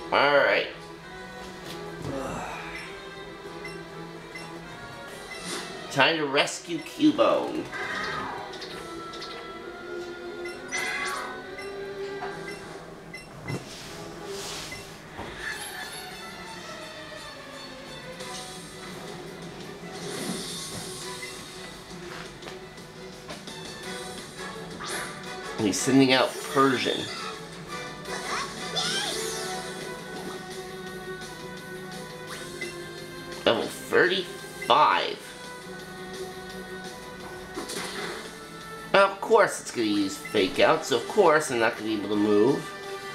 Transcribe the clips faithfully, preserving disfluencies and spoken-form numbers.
Alright. Time to rescue Cubone. He's sending out Persian. Level thirty-five. Well, of course it's going to use fake out, so of course I'm not going to be able to move.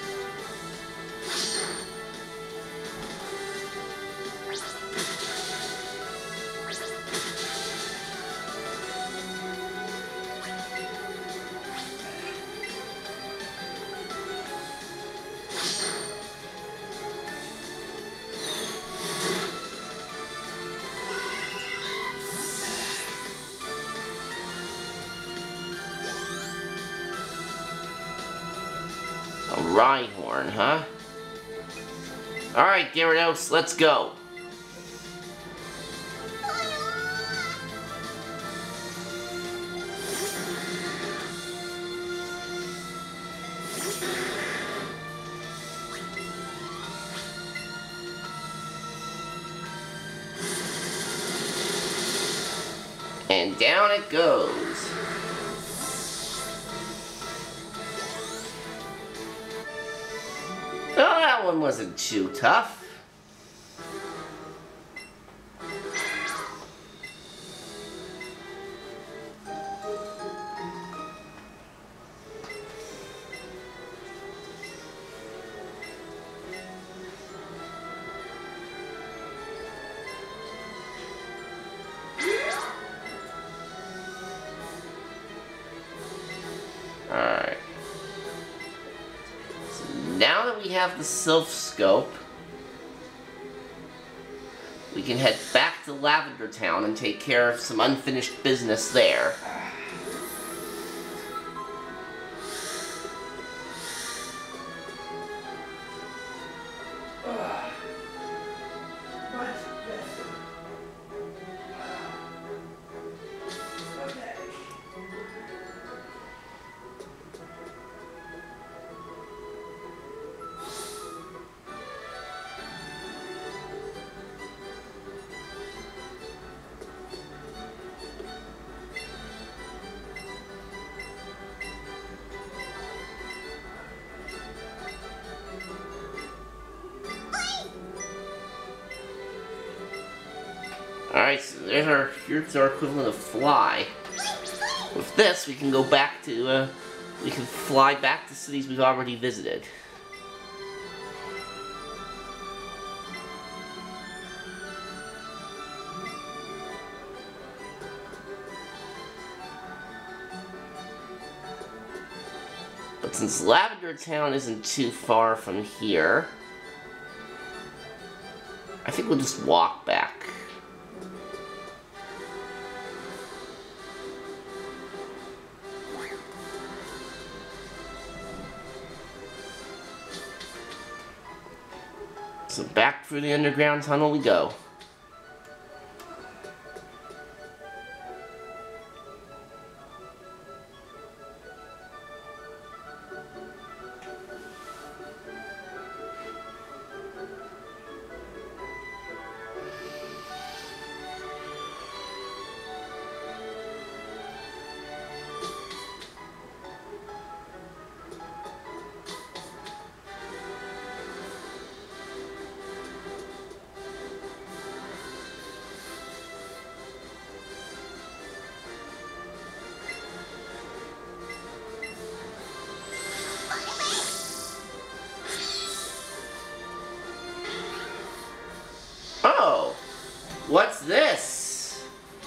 A Rhyhorn, huh? Alright, Gyarados, let's go. And down it goes. Oh, that one wasn't too tough. Alright. So now that we have the Sylph Scope, we can head back to Lavender Town and take care of some unfinished business there. Alright, so there's our, here's our equivalent of fly. With this, we can go back to, uh, we can fly back to cities we've already visited. But since Lavender Town isn't too far from here, I think we'll just walk back. So back through the underground tunnel we go. Oh! What's this?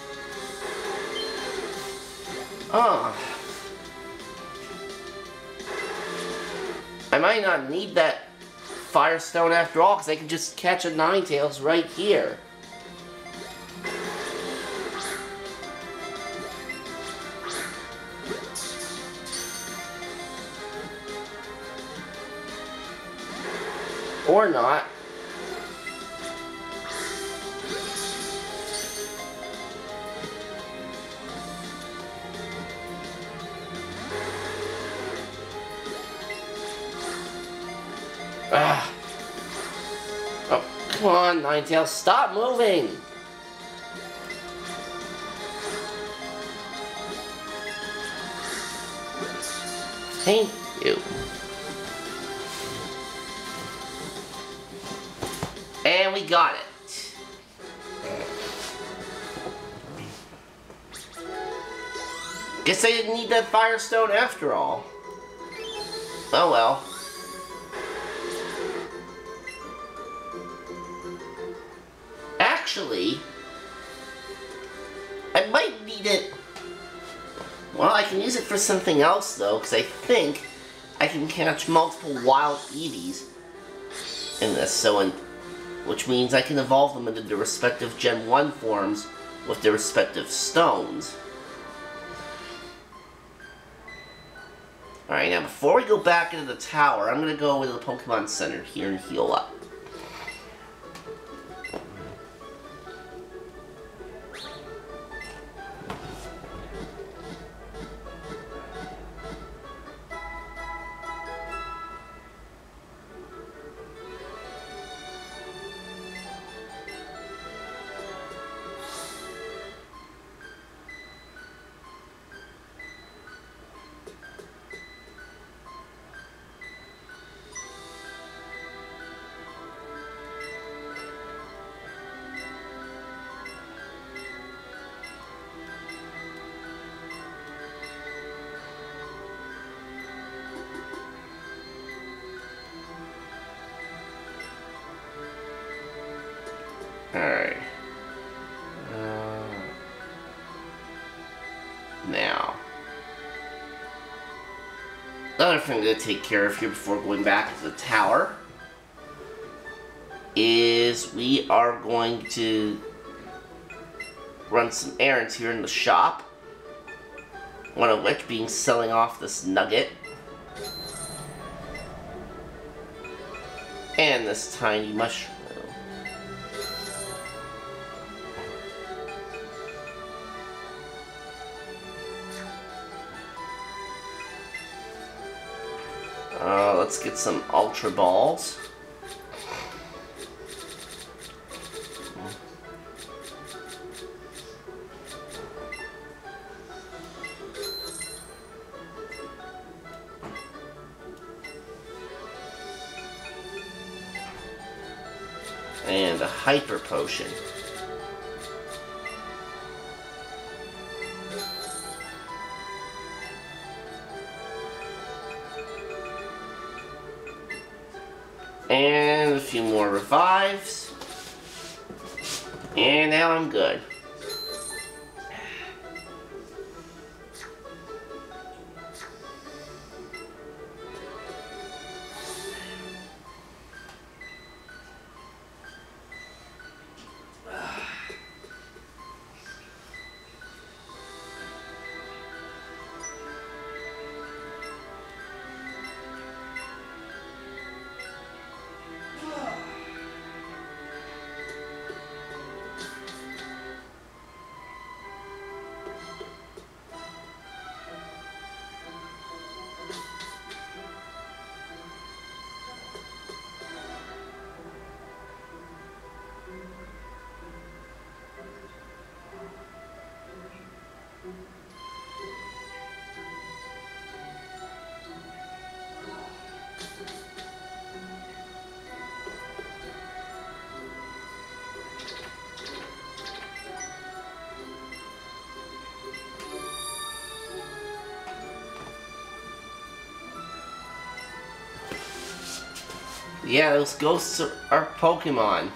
Oh. I might not need that Firestone after all, because I can just catch a Ninetales right here. Or not. Ah. Oh, come on, Ninetales, stop moving! Thank you. And we got it. Guess I didn't need that Firestone after all. Oh well. Actually, I might need it. Well, I can use it for something else though, because I think I can catch multiple wild Eevees in this, so in, which means I can evolve them into their respective Gen one forms with their respective stones. Alright, now before we go back into the tower, I'm going to go into the Pokemon Center here and heal up. Alright. Uh, now. Another thing I'm going to take care of here before going back to the tower is we are going to run some errands here in the shop. One of which being selling off this nugget. And this tiny mushroom. Uh, let's get some Ultra Balls. And a Hyper Potion. And a few more revives. And now I'm good. Yeah, those ghosts are, are Pokemon.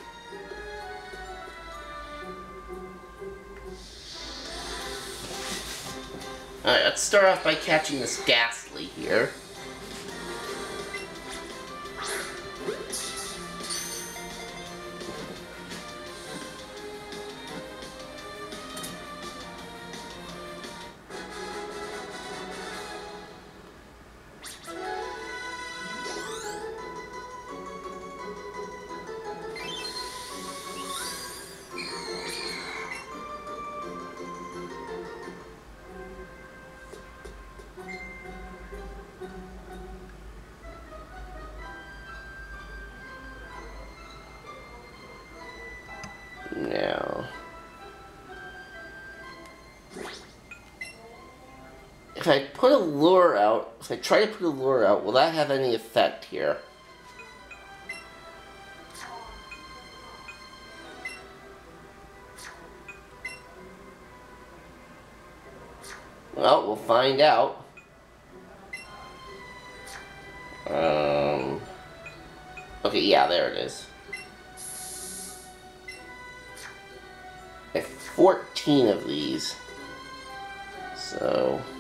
Alright, let's start off by catching this Ghastly here. I put a lure out, if I try to put a lure out, will that have any effect here? Well, we'll find out. Um, okay, yeah, there it is. I have fourteen of these. So...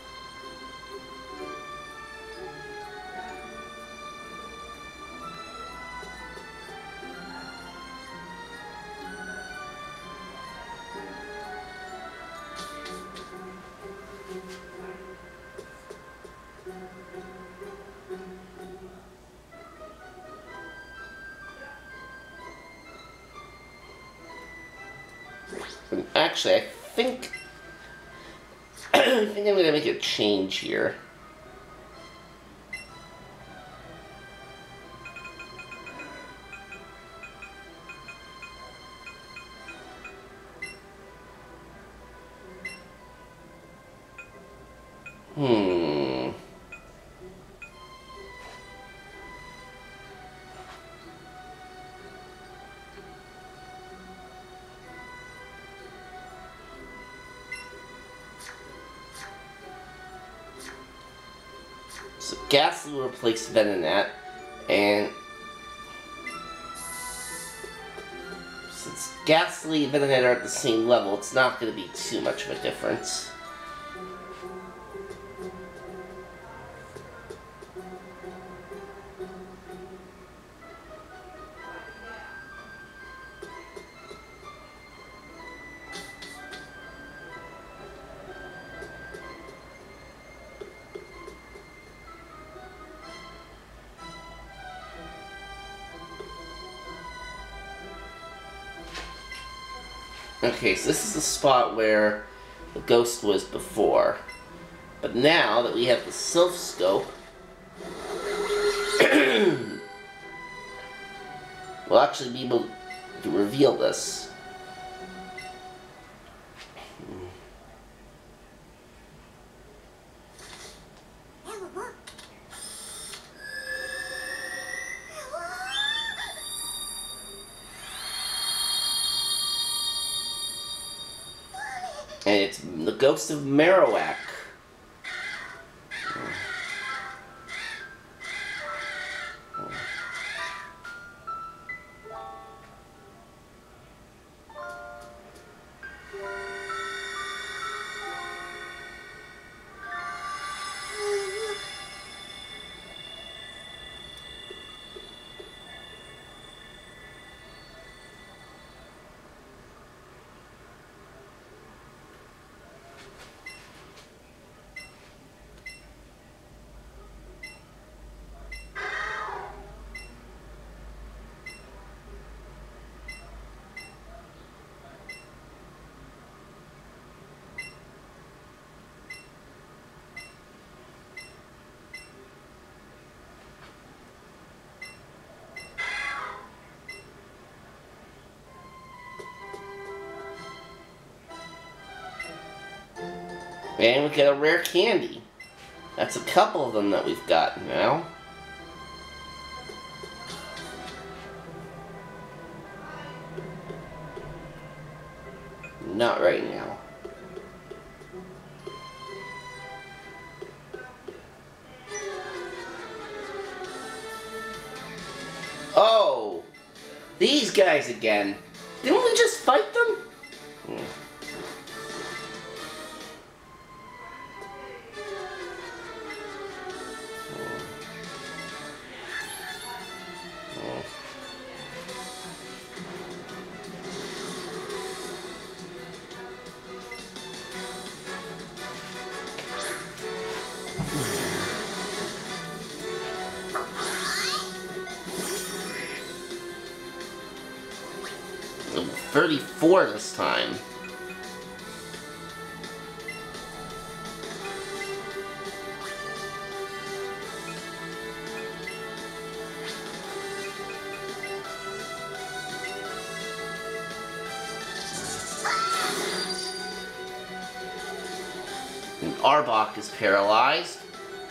Actually, I think I think I'm gonna make a change here. Hmm. So Ghastly will replace Venonat, and since Ghastly and Venonat are at the same level, it's not going to be too much of a difference. Okay, so this is the spot where the ghost was before. But now that we have the Sylph Scope, we'll actually be able to reveal this. And it's the ghost of Marowak. And we get a rare candy. That's a couple of them that we've got now. Not right now. Oh! These guys again. Didn't we just fight them? Hmm. thirty-four this time. And Arbok is paralyzed.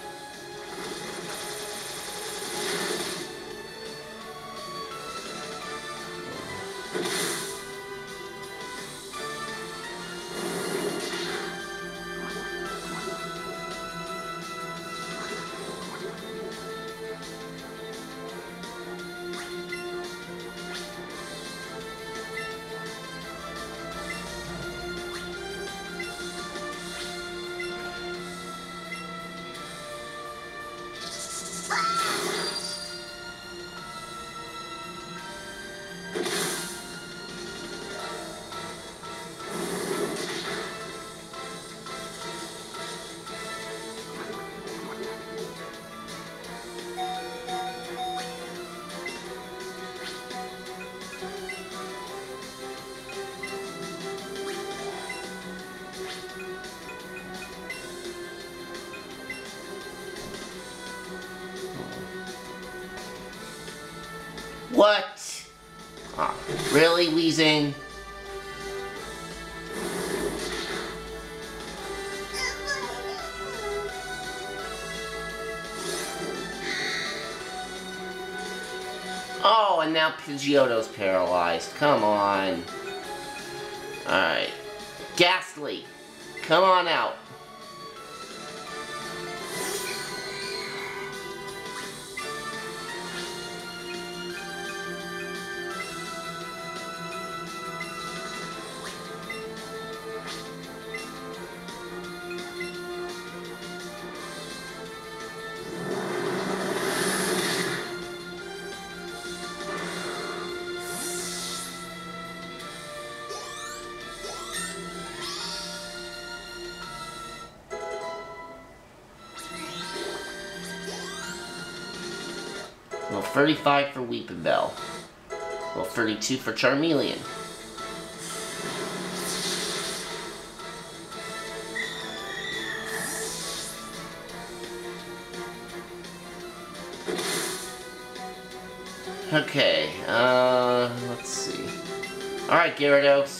What? Oh, really, Weezing? Oh, and now Pidgeotto's paralyzed. Come on. Alright. Ghastly, come on out. Level thirty-five for Weepin' Bell. Level thirty-two for Charmeleon. Okay, uh, let's see. Alright, Gyarados.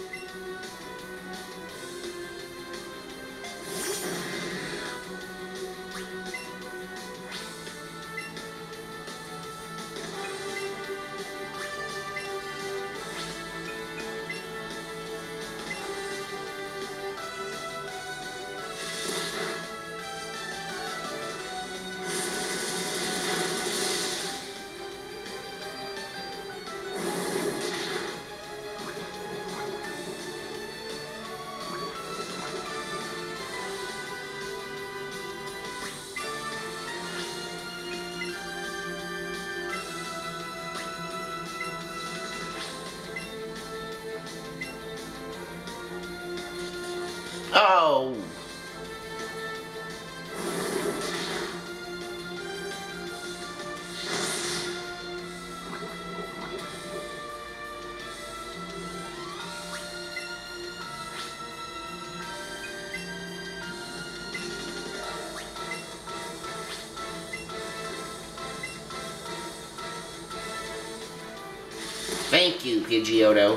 Oh! Thank you, Pidgeotto.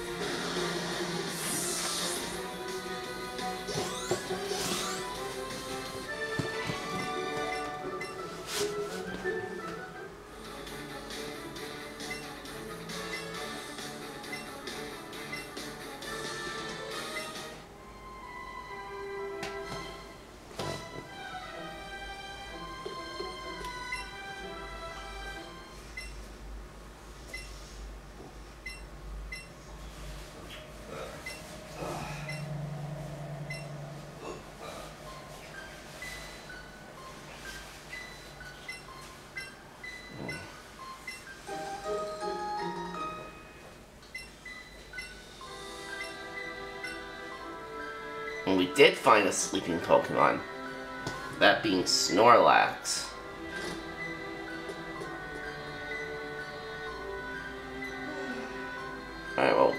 And we did find a sleeping Pokemon. That being Snorlax. Alright, well.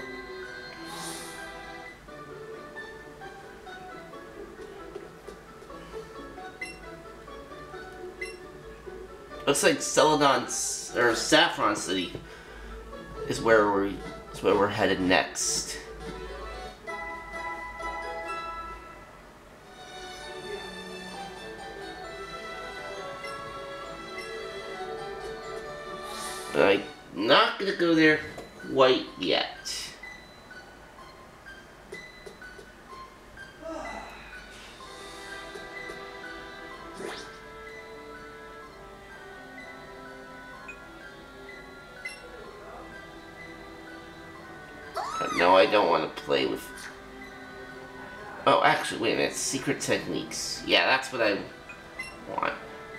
Looks like Celadon, or Saffron City is where we're, is where we're headed next. I'm not gonna go there quite yet. No, I don't want to play with... Oh, actually, wait a minute. Secret techniques. Yeah, that's what I want.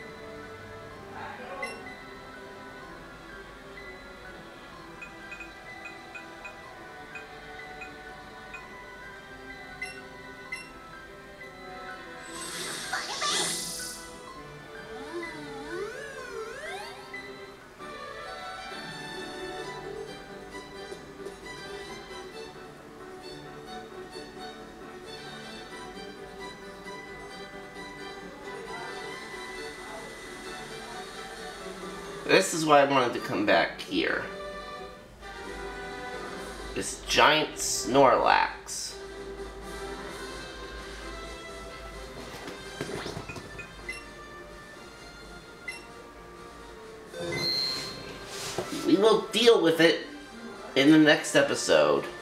This is why I wanted to come back here. This giant Snorlax. We will deal with it in the next episode.